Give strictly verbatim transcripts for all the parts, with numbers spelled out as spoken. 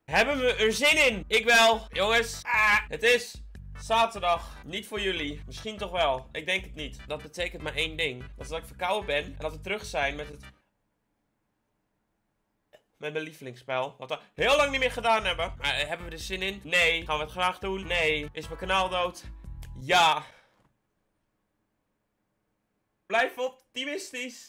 Hebben we er zin in? Ik wel. Jongens, ah, het is zaterdag. Niet voor jullie. Misschien toch wel. Ik denk het niet. Dat betekent maar één ding. Dat is dat ik verkouden ben. En dat we terug zijn met het... Met mijn lievelingsspel. Wat we heel lang niet meer gedaan hebben. Maar uh, hebben we er zin in? Nee. Gaan we het graag doen? Nee. Is mijn kanaal dood? Ja. Blijf optimistisch.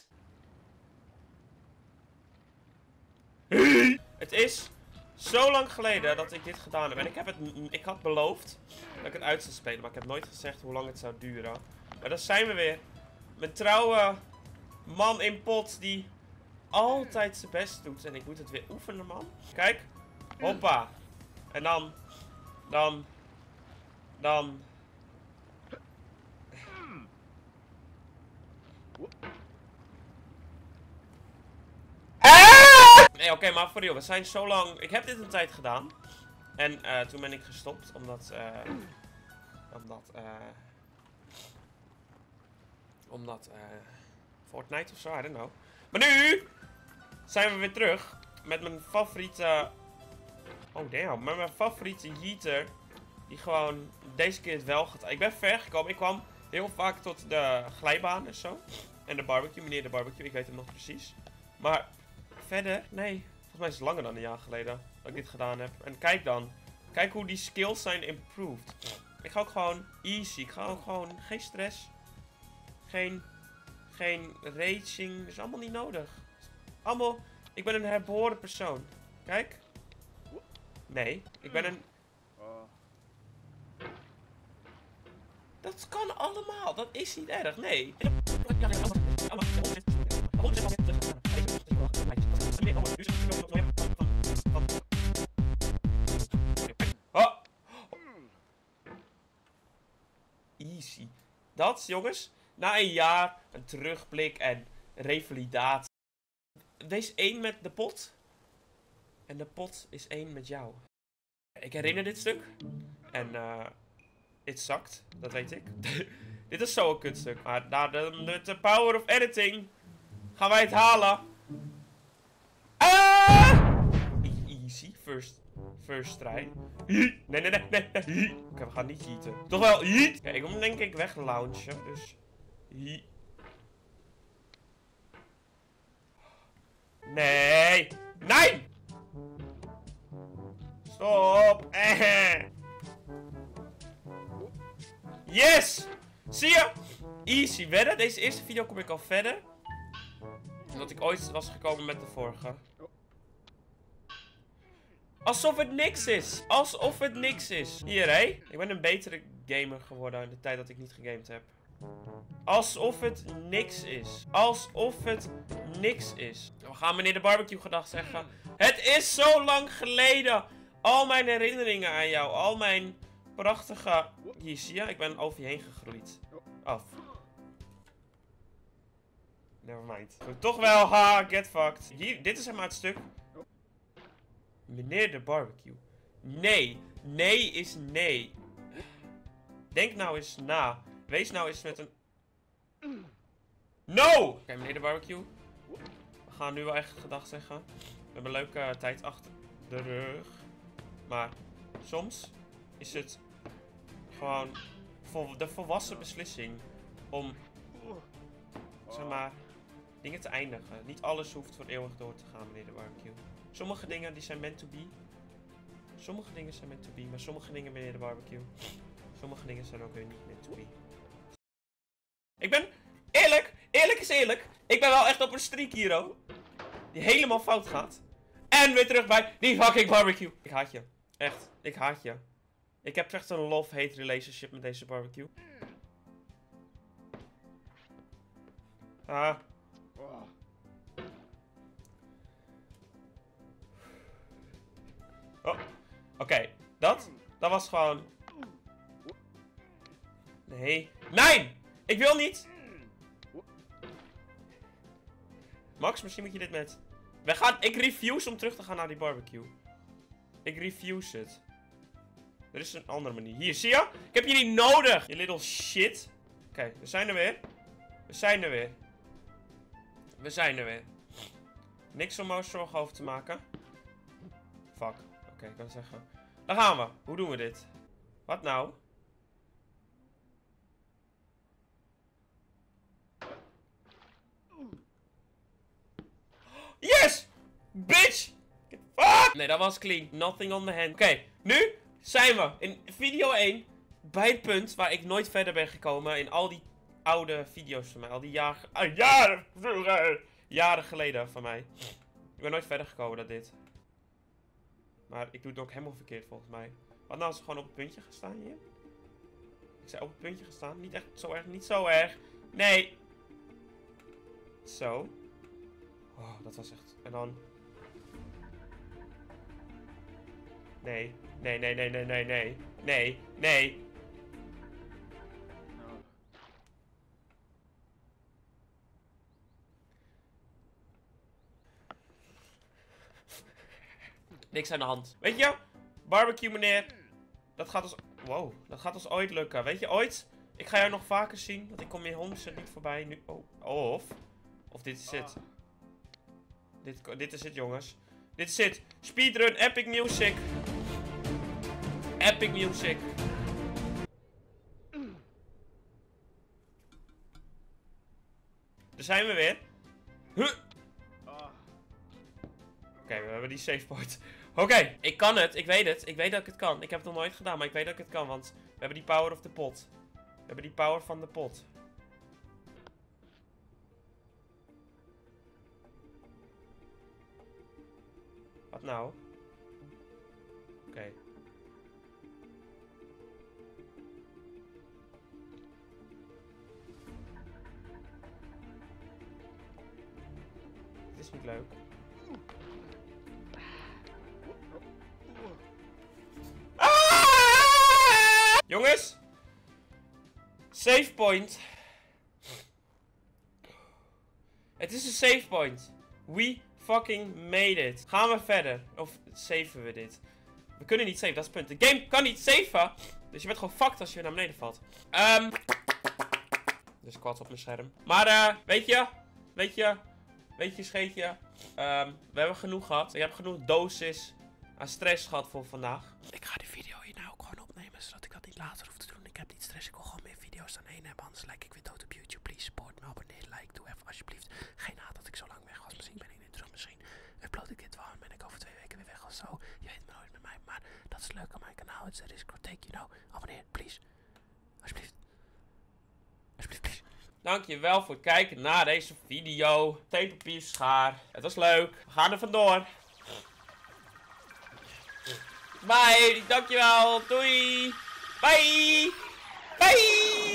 Het is zo lang geleden dat ik dit gedaan heb. En ik heb het, ik had beloofd dat ik het uit zou spelen. Maar ik heb nooit gezegd hoe lang het zou duren. Maar daar zijn we weer. Mijn trouwe man in pot die altijd zijn best doet. En ik moet het weer oefenen, man. Kijk. Hoppa. En dan. Dan. Dan. Nee, oké, okay, maar voor real, we zijn zo lang... Ik heb dit een tijd gedaan. En uh, toen ben ik gestopt, omdat... Uh, omdat... Uh, omdat... Uh, Fortnite of zo, I don't know. Maar nu zijn we weer terug met mijn favoriete... Oh damn, met mijn favoriete yeeter. Die gewoon deze keer het wel gaat... Ik ben ver gekomen. Ik kwam heel vaak tot de glijbaan en zo. En de barbecue, meneer de barbecue, ik weet hem nog precies. Maar... Verder? Nee. Volgens mij is het langer dan een jaar geleden dat ik dit gedaan heb. En kijk dan. Kijk hoe die skills zijn improved. Ik ga ook gewoon easy. Ik ga ook gewoon... Geen stress. Geen... Geen raging. Dat is allemaal niet nodig. Allemaal... Ik ben een herboren persoon. Kijk. Nee. Ik ben een... Dat kan allemaal. Dat is niet erg. Nee. Oh. Easy. Dat, jongens, na een jaar, een terugblik en revalidatie. Wees één met de pot. En de pot is één met jou. Ik herinner dit stuk. En, eh... Uh, het zakt. Dat weet ik. Dit is zo'n kutstuk. Maar na de, de, de power of editing gaan wij het halen. Ah! Easy. First, first try. Nee, nee, nee, nee. nee. Oké, okay, we gaan niet heaten. Toch wel. Heat. Kijk, ik moet denk ik weglaunchen. Dus. Heat. Nee. Nee! Stop. Eh. Yes! Zie je? Easy. Verder. Deze eerste video kom ik al verder. Omdat ik ooit was gekomen met de vorige. Alsof het niks is. Alsof het niks is. Hier, hé. Ik ben een betere gamer geworden in de tijd dat ik niet gegamed heb. Alsof het niks is. Alsof het niks is. We gaan meneer de barbecue gedag zeggen. Het is zo lang geleden. Al mijn herinneringen aan jou. Al mijn prachtige... Hier, zie je? Ik ben over je heen gegroeid. Af. Nevermind. Toch wel, ha, get fucked. Hier, dit is zeg maar het stuk. Meneer de barbecue. Nee. Nee is nee. Denk nou eens na. Wees nou eens met een... No! Oké, okay, meneer de barbecue. We gaan nu wel echt gedag zeggen. We hebben een leuke uh, tijd achter de rug. Maar soms is het gewoon vol de volwassen beslissing om, zeg maar, dingen te eindigen. Niet alles hoeft voor eeuwig door te gaan, meneer de barbecue. Sommige dingen die zijn meant to be. Sommige dingen zijn meant to be, maar sommige dingen, meneer de barbecue, sommige dingen zijn ook weer niet meant to be. Ik ben eerlijk, eerlijk is eerlijk. Ik ben wel echt op een streak hier, oh. Die helemaal fout gaat. En weer terug bij die fucking barbecue. Ik haat je. Echt, ik haat je. Ik heb echt een love-hate relationship met deze barbecue. Ah. Oh. Oké, okay. dat, dat was gewoon... Nee. Nee! Ik wil niet! Max, misschien moet je dit met... We gaan... Ik refuse om terug te gaan naar die barbecue. Ik refuse het. Er is een andere manier. Hier, zie je? Ik heb je niet nodig, je little shit. Oké, okay, we zijn er weer. We zijn er weer. We zijn er weer. Niks om ons zorgen over te maken. Fuck. Oké. Oké, ik kan zeggen. Daar gaan we. Hoe doen we dit? Wat nou? Yes! Bitch! Fuck! Nee, dat was clean. Nothing on the hand. Oké, okay, nu zijn we in video één bij het punt waar ik nooit verder ben gekomen in al die oude video's van mij. Al die jaren... Ah, jaren vroeger! Jaren geleden van mij. Ik ben nooit verder gekomen dan dit. Maar ik doe het ook helemaal verkeerd volgens mij. Wat nou als we gewoon op het puntje gaan staan hier? Ik zei op het puntje gaan staan. Niet echt zo erg. Niet zo erg. Nee. Zo. Oh, dat was echt... En dan... Nee. Nee, nee, nee, nee, nee, nee. Nee, nee. Niks aan de hand. Weet je? Barbecue meneer. Dat gaat ons... Wow. Dat gaat ons ooit lukken. Weet je, ooit? Ik ga jou nog vaker zien. Want ik kom hier honderd niet voorbij nu. Oh. Of... Of dit is het. Dit, dit is het, jongens. Dit is het. Speedrun, epic music. Epic music. Daar zijn we weer. Huh. Oké, okay, we hebben die save point. Oké, okay, ik kan het. Ik weet het. Ik weet dat ik het kan. Ik heb het nog nooit gedaan, maar ik weet dat ik het kan. Want we hebben die power of the pot. We hebben die power van de pot. Wat nou? Oké. Okay. Dit is niet leuk. Ah! Jongens! Save point. Het is een save point. We fucking made it. Gaan we verder? Of saven we dit? We kunnen niet saven, dat is het punt. De game kan niet saven. Dus je bent gewoon fucked als je naar beneden valt. Um, dus kwad op mijn scherm. Maar uh, weet je? Weet je? Weet je, scheetje? Um, we hebben genoeg gehad. Ik heb genoeg dosis aan stress gehad voor vandaag. Ik ga die video hier nou ook gewoon opnemen, zodat ik dat niet later hoef te doen. Ik heb niet stress. Ik wil gewoon meer video's dan één hebben. Anders lijk ik weer dood op YouTube. Please support me. Abonneer, like, doe even alsjeblieft. Geen haat dat ik zo lang weg was. Misschien ben ik niet terug. Misschien upload ik dit wel en ben ik over twee weken weer weg of zo. Je weet me nooit met mij. Maar dat is leuk aan mijn kanaal. Het is een risk or take, you know. Abonneer, please. Alsjeblieft. Alsjeblieft, please. Dankjewel voor het kijken naar deze video. Theepapier, schaar. Het was leuk. We gaan er vandoor. Bye. Dankjewel. Doei. Bye. Bye.